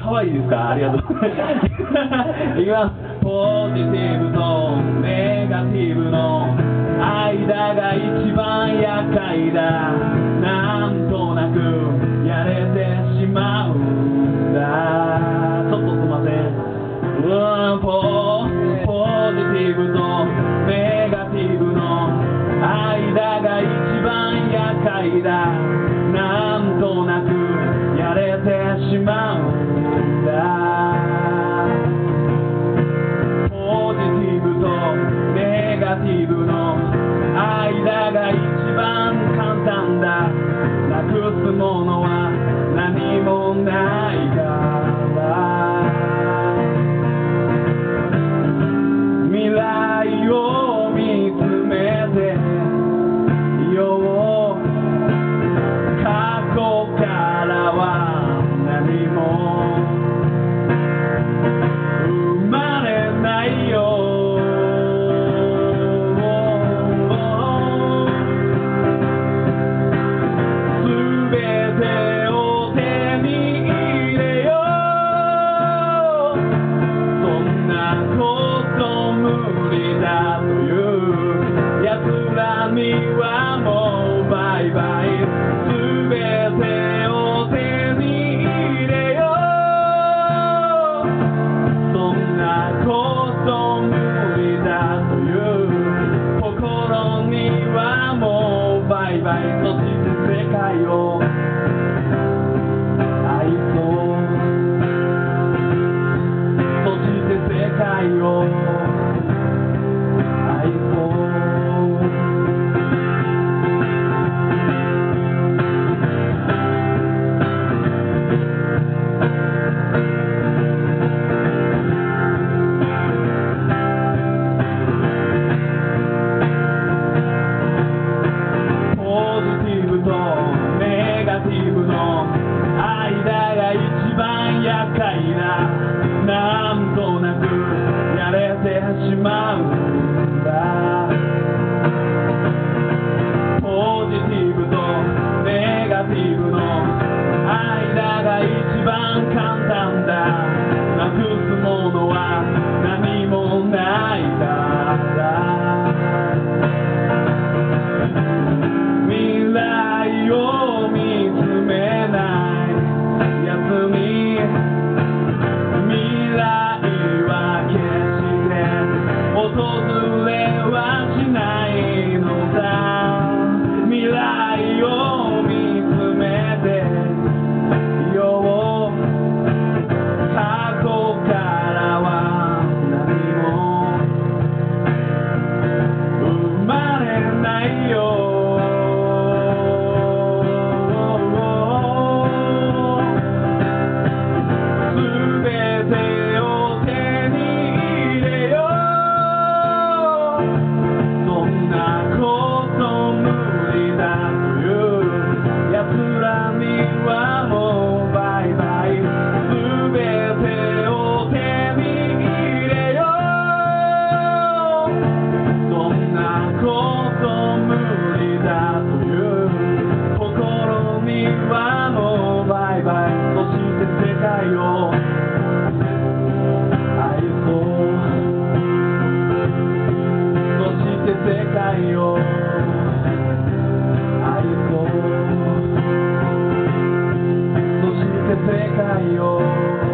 可愛いですか？ありがとう。いきます。ポジティブとネガティブの間が一番厄介だ。なんとなくやれてしまうんだ。ちょっとすいません。ポジティブとネガティブの間が一番厄介だ。なんとなくやれてしまうんだ。ポジティブとネガティブの間が一番簡単だ。なくすものは何もないから。未来を見つめてよう。過去からは何も生まれないよ。全てを手に入れよう。そんなこと無理だというやつらにはもうバイバイ。全てを手に入れよう。そんなこと無理だという心にはもうバイバイ。そして世界を愛そう。そして世界を愛そう。ポジティブとネガティブの間が一番厄介な。なんとなくやれてしまうんだ。ポジティブとネガティブの間が一番簡単だ。なくすものは何もないから。未来を見つめないやつに未来は決して訪れはしないのだ。未来を見つめてよう。過去からは何も生まれないよ。世界を愛そう。そして世界を愛そう。そして世界を